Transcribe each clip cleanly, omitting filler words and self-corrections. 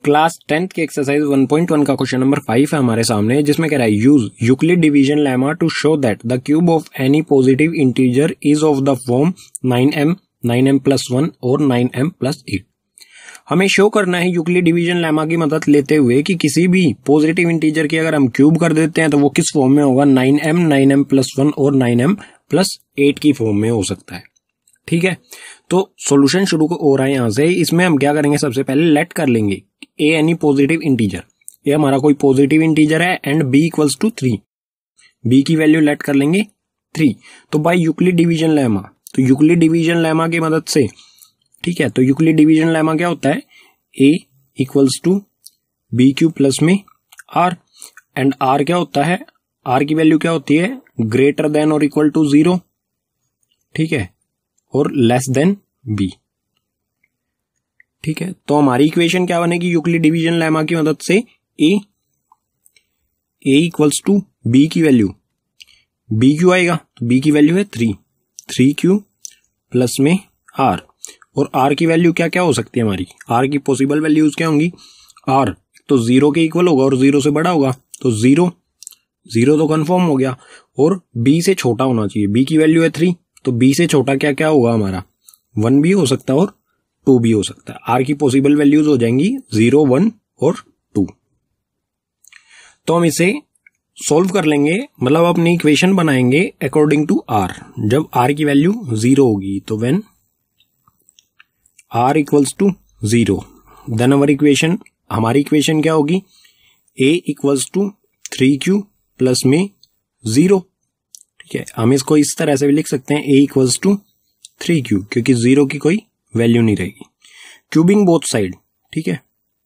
Class 10th की exercise 1.1 का question number 5 है हमारे सामने, जिसमें कह रहा है use Euclid division lemma to show that the cube of any positive integer is of the form 9m 9m+1 और 9m+8। हमें शो करना है यूक्लिड डिवीजन लेमा की मदद लेते हुए कि किसी भी पॉजिटिव इंटीजर की अगर हम क्यूब कर देते हैं तो वो किस फॉर्म में होगा, 9m 9m+1 और 9m+8 की फॉर्म में हो सकता है। ठीक है, तो सॉल्यूशन शुरू हो रहा है यहां से। इसमें हम क्या करेंगे, सबसे पहले लेट कर लेंगे ए एनी पॉजिटिव इंटीजर, ये हमारा कोई पॉजिटिव इंटीजर है and B equals to 3, B की वैल्यू लेट कर लेंगे 3। तो बाय यूक्लिड डिवीजन लेमा, तो यूक्लिड डिवीजन लेमा की मदद से, ठीक है, तो यूक्लिड डिवीजन लेमा क्या होता है, A equals to B cube plus में आर, एंड आर क्या होता है, आर की वैल्यू क्या होती है, ग्रेटर देन और इक्वल टू 0, ठीक है, और लेस देन बी। ठीक है, तो हमारी इक्वेशन क्या बनेगी यूक्लिड डिवीजन लेमा की मदद से, ए इक्वल्स टू बी की वैल्यू, बी क्यू आएगा तो बी की वैल्यू है 3 क्यू प्लस में आर, और आर की वैल्यू क्या क्या हो सकती है हमारी, आर की पॉसिबल वैल्यूज क्या होंगी, आर तो 0 के इक्वल होगा और 0 से बड़ा होगा, तो 0 तो कंफर्म हो गया, और बी से छोटा होना चाहिए, बी की वैल्यू है 3, तो बी से छोटा क्या क्या होगा हमारा, 1 भी हो सकता है और 2 भी हो सकता है। आर की पॉसिबल वैल्यूज हो जाएंगी 0, 1 और 2। तो हम इसे सॉल्व कर लेंगे, मतलब अपनी इक्वेशन बनाएंगे अकॉर्डिंग टू आर। जब आर की वैल्यू 0 होगी तो when R equals to 0 then our equation, हमारी इक्वेशन क्या होगी, ए इक्वल्स टू 3q प्लस में 0। ठीक है, हम इसको इस तरह से भी लिख सकते हैं, ए इक्वल्स टू 3q, क्योंकि 0 की कोई वैल्यू नहीं रहेगी। क्यूबिंग बोथ साइड, ठीक है,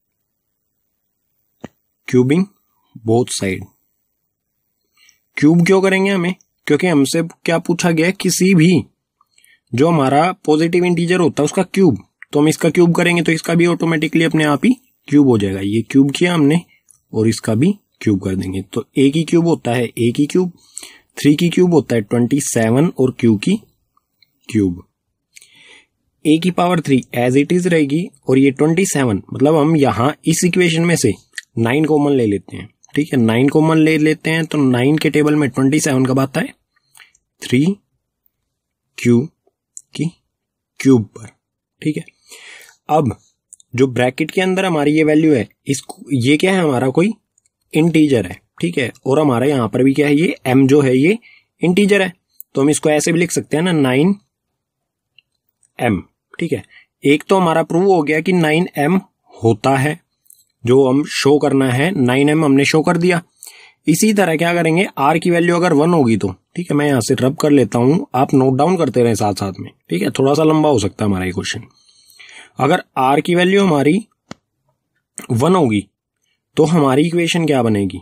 क्यूबिंग बोथ साइड। क्यूब क्यों करेंगे हमें, क्योंकि हमसे क्या पूछा गया है, किसी भी जो हमारा पॉजिटिव इंटीजर होता है उसका क्यूब, तो हम इसका क्यूब करेंगे तो इसका भी ऑटोमेटिकली अपने आप ही क्यूब हो जाएगा। ये क्यूब किया हमने और इसका भी क्यूब कर देंगे, तो ए की क्यूब होता है ए की क्यूब, 3 की क्यूब होता है 27 और क्यू की क्यूब। ए की पावर 3 एज इट इज रहेगी, और ये 27, मतलब हम यहां इस इक्वेशन में से 9 कॉमन ले लेते हैं। ठीक है, 9 कॉमन ले लेते हैं तो 9 के टेबल में 27 कब आता है, 3q की क्यूब पर। ठीक है, अब जो ब्रैकेट के अंदर हमारी ये वैल्यू है, इसको ये क्या है, हमारा कोई इंटीजर है। ठीक है, और हमारा यहां पर भी क्या है, ये m जो है ये इंटीजर है, तो हम इसको ऐसे भी लिख सकते हैं ना, 9m। ठीक है, एक तो हमारा प्रूव हो गया कि 9m होता है, जो हम शो करना है 9m हमने शो कर दिया। इसी तरह क्या करेंगे, r की वैल्यू अगर 1 होगी तो, ठीक है, मैं यहां से रब कर लेता हूं, आप नोट डाउन करते रहें साथ साथ में। ठीक है, थोड़ा सा लंबा हो सकता है हमारा ये क्वेश्चन। अगर r की वैल्यू हमारी 1 होगी तो हमारी इक्वेशन क्या बनेगी,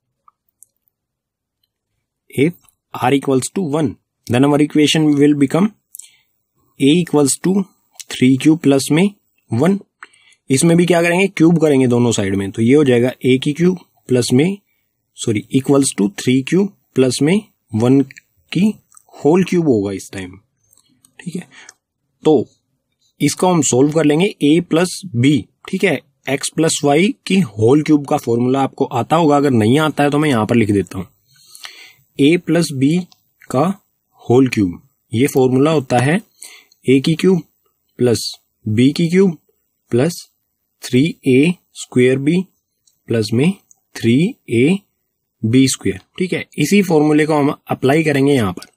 if r equals to 1 then our equation will become a equals to 3q plus में 1। इसमें भी क्या करेंगे, क्यूब करेंगे दोनों साइड में, तो ये हो जाएगा a की क्यूब प्लस में इक्वल्स टू 3q प्लस में 1 की होल क्यूब होगा इस टाइम। ठीक है, तो इसको हम सोल्व कर लेंगे a प्लस बी। ठीक है, x प्लस वाई की होल क्यूब का फॉर्मूला आपको आता होगा, अगर नहीं आता है तो मैं यहां पर लिख देता हूं, a प्लस बी का होल क्यूब, ये फॉर्मूला होता है a की क्यूब प्लस b की cube plus 3a square b plus में 3ab स्क्वायर। ठीक है, इसी फॉर्मूले को हम अप्लाई करेंगे यहां पर।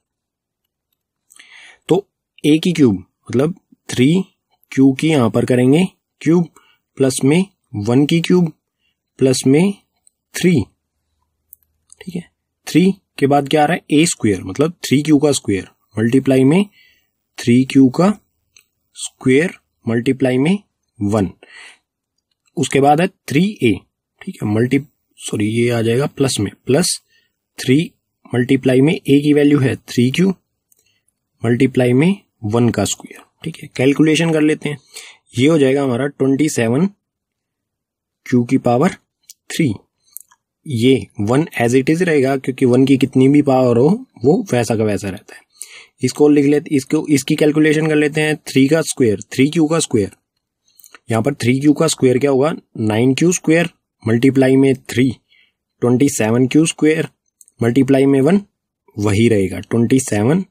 तो a की क्यूब मतलब 3q की यहां पर करेंगे क्यूब प्लस में 1 की क्यूब प्लस में 3। ठीक है, 3 के बाद क्या आ रहा है, a स्क्वायर मतलब 3q का स्क्वायर मल्टीप्लाई में 3q का स्क्वायर मल्टीप्लाई में 1, उसके बाद है 3a। ठीक है, ये आ जाएगा प्लस में, प्लस 3 मल्टीप्लाई में a की वैल्यू है 3q मल्टीप्लाई में 1 का स्क्वायर। ठीक है, कैलकुलेशन कर लेते हैं, ये हो जाएगा हमारा 27 q की पावर 3। ये 1 एज इट इज रहेगा, क्योंकि 1 की कितनी भी पावर हो वो वैसा का वैसा रहता है। इसको लिख लेते, इसकी कैलकुलेशन कर लेते हैं, 3 का स्क्वायर 3q का स्क्वायर यहाँ पर 3q का स्क्वायर क्या होगा, 9q स्क्वायर मल्टीप्लाई में 3, 27q स्क्वायर मल्टीप्लाई में 1 वही रहेगा 27q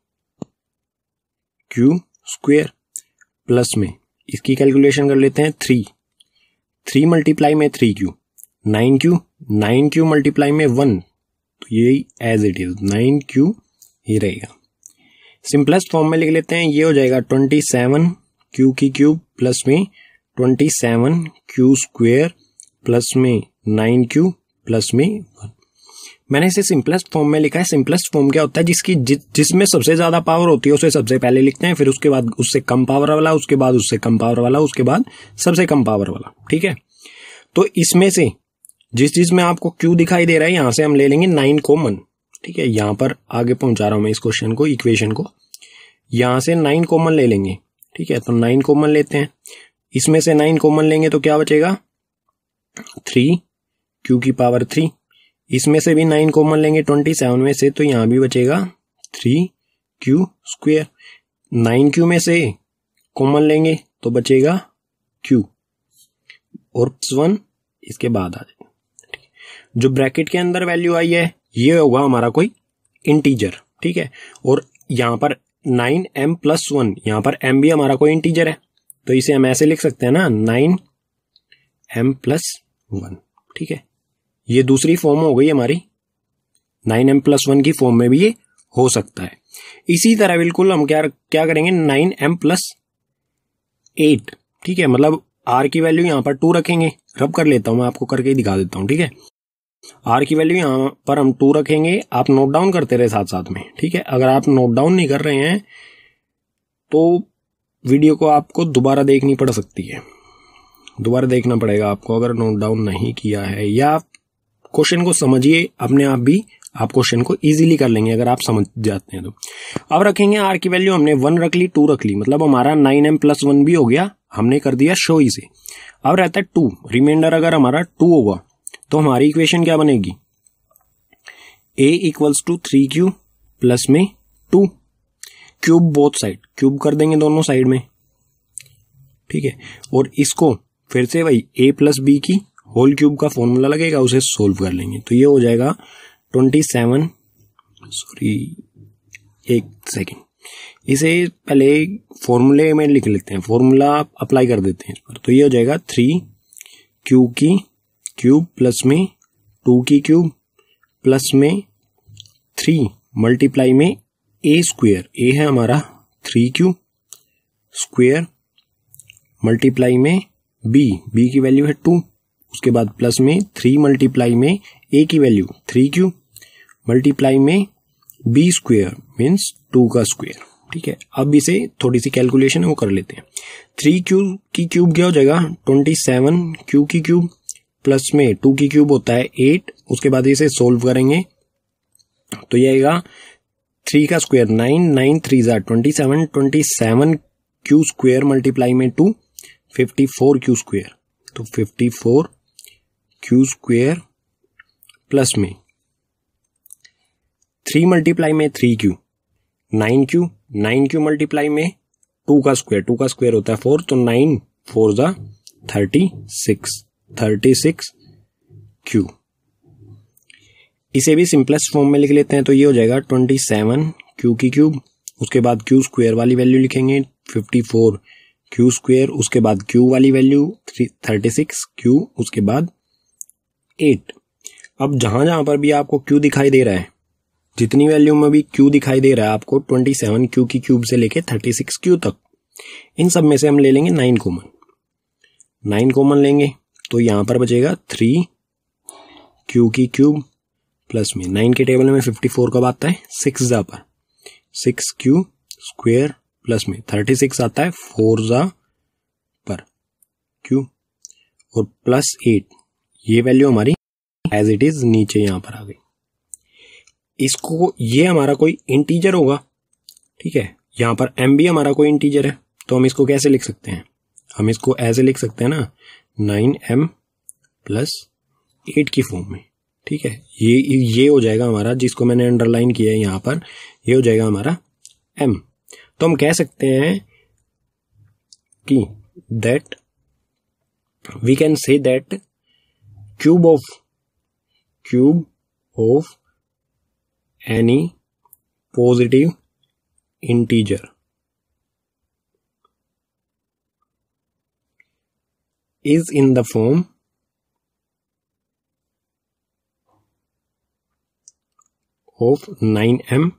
स्क्वायर, प्लस में इसकी कैलकुलेशन कर लेते हैं 3 मल्टीप्लाई में 3q 9q मल्टीप्लाई में 1, तो यही एज इट इज 9q ही रहेगा। सिंपलेस्ट फॉर्म में लिख लेते हैं, ये हो जाएगा 27q की क्यूब प्लस में 27q स्क्वायर प्लस में 9q प्लस में 1। मैंने इसे सिंपलेस्ट फॉर्म में लिखा है। सिंपलेस्ट फॉर्म क्या होता है, जिसमें सबसे ज्यादा पावर होती है उसे सबसे पहले लिखते हैं, फिर उसके बाद उससे कम पावर वाला, उसके बाद उससे कम पावर वाला, उसके बाद सबसे कम पावर वाला। ठीक है, तो इसमें से जिस चीज में आपको q दिखाई दे रहा है यहां से हम ले लेंगे 9 कॉमन। ठीक है, यहां पर आगे पहुंचा रहा हूं मैं इस क्वेश्चन को, इक्वेशन को, यहां से 9 कॉमन ले लेंगे। ठीक है, तो 9 कॉमन लेते हैं, इसमें से 9 कॉमन लेंगे तो क्या बचेगा 3q की पावर 3, इसमें से भी 9 कॉमन लेंगे 27 में से, तो यहां भी बचेगा 3q स्क्वायर। 9q में से कॉमन लेंगे तो बचेगा q और +1 इसके बाद आ जाएगा। जो ब्रैकेट के अंदर वैल्यू आई है ये होगा हमारा कोई इंटीजर। ठीक है, और यहां पर 9m + 1, यहां पर m भी हमारा कोई इंटीजर है, तो इसे हम ऐसे लिख सकते हैं ना 9m + 1। ठीक है, ये दूसरी फॉर्म हो गई हमारी, 9m + 1 की फॉर्म में भी ये हो सकता है। इसी तरह बिल्कुल हम क्या करेंगे 9m + 8। ठीक है, मतलब r की वैल्यू यहां पर 2 रखेंगे, रब कर लेता हूं मैं, आपको करके दिखा देता हूं। ठीक है, r की वैल्यू यहां पर हम 2 रखेंगे, आप नोट डाउन करते रहे साथ साथ में। ठीक है, अगर आप नोट डाउन नहीं कर रहे हैं तो वीडियो को आपको दोबारा देखनी पड़ सकती है, दोबारा देखना पड़ेगा आपको अगर नोट डाउन नहीं किया है, या आप क्वेश्चन को समझिए अपने आप भी, आप क्वेश्चन को इजीली कर लेंगे अगर आप समझ जाते हैं तो। अब रखेंगे r की वैल्यू हमने 1 रख ली, 2 रख ली, मतलब हमारा 9m + 1 भी हो गया, हमने कर दिया शो इसे। अब रहता है 2, रिमाइंडर अगर हमारा 2 होगा तो हमारी इक्वेशन क्या बनेगी, a = 3q प्लस में 2, क्यूब बोथ साइड, क्यूब कर देंगे दोनों साइड में। ठीक है, और इसको फिर से वही a + b की होल क्यूब का फॉर्मूला लगेगा, उसे सोल्व कर लेंगे, तो ये हो जाएगा 27, एक सेकेंड, इसे पहले फॉर्मूले में लिख लेते हैं, फॉर्मूला अप्लाई कर देते हैं इस पर, तो ये हो जाएगा 3q की क्यूब प्लस में 2 की क्यूब प्लस में 3 मल्टीप्लाई में a स्क्वायर, a है हमारा 3q स्क्वायर मल्टीप्लाई में b की वैल्यू है 2, उसके बाद प्लस में 3 मल्टीप्लाई में a की वैल्यू 3q मल्टीप्लाई में b स्क्वायर मीन्स 2 का स्क्वायर। ठीक है, अब इसे थोड़ी सी कैलकुलेशन है वो कर लेते हैं। 3q की क्यूब क्या हो जाएगा 27q की क्यूब प्लस में 2 की क्यूब होता है 8, उसके बाद इसे सोल्व करेंगे तो ये आएगा 3 का स्क्वायर 9, 9 3 = 27, 27q स्क्वायर मल्टीप्लाई में 2 54q स्क्वायर, तो 54q स्क्वायर प्लस में 3 मल्टीप्लाई में 3q 9q मल्टीप्लाई में 2 का स्क्वायर होता है 4, तो 9 4 = 36q। इसे भी सिंपलेस्ट फॉर्म में लिख लेते हैं, तो ये हो जाएगा 27q की क्यूब, उसके बाद q स्क्वायर वाली वैल्यू लिखेंगे 54q स्क्वायर, उसके बाद q वाली वैल्यू 36q, उसके बाद 8। अब जहां जहां पर भी आपको q दिखाई दे रहा है, जितनी वैल्यू में भी q दिखाई दे रहा है आपको 27q की क्यूब से लेके 36q तक, इन सब में से हम ले लेंगे 9 कॉमन लेंगे, तो यहां पर बचेगा 3q की क्यूब प्लस में 9 के टेबल में 54 कब आता है 6 जा पर, 6q स्क्वायर प्लस में 36 आता है 4 जा पर q और प्लस 8, ये वैल्यू हमारी एज इट इज नीचे यहां पर आ गई। इसको ये हमारा कोई इंटीजर होगा। ठीक है, यहां पर m भी हमारा कोई इंटीजर है, तो हम इसको कैसे लिख सकते हैं, हम इसको ऐसे लिख सकते हैं ना 9m + 8 की फॉर्म में। ठीक है, ये हो जाएगा हमारा, जिसको मैंने अंडरलाइन किया है यहां पर, ये हो जाएगा हमारा m। तो हम कह सकते हैं कि that we can say that cube of any positive integer is in the form of 9m,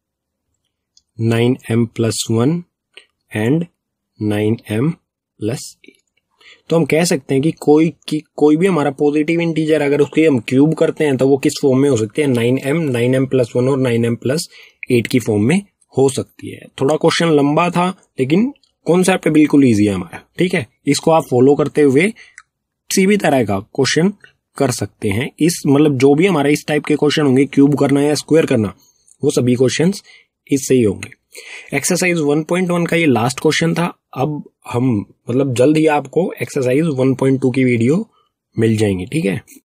9m plus 1 and 9m plus 8। तो हम कह सकते हैं कि कोई भी हमारा पॉजिटिव इंटीजर अगर उसकी हम क्यूब करते हैं तो वो किस फॉर्म में हो सकती है, 9m, 9m plus 1 और 9m plus 8 की फॉर्म में हो सकती है। थोड़ा क्वेश्चन लंबा था लेकिन कॉन्सेप्ट बिल्कुल ईजी है हमारा, ठीक है। इसको आप फॉलो करते हुए किसी भी तरह का क्वेश्चन कर सकते हैं। इस मतलब जो भी हमारा इस टाइप के क्वेश्चन होंगे, क्यूब करना या स्क्वायर करना, वो सभी क्वेश्चंस इससे ही होंगे। एक्सरसाइज 1.1 का ये लास्ट क्वेश्चन था। अब हम मतलब जल्द ही आपको एक्सरसाइज 1.2 की वीडियो मिल जाएंगी, ठीक है।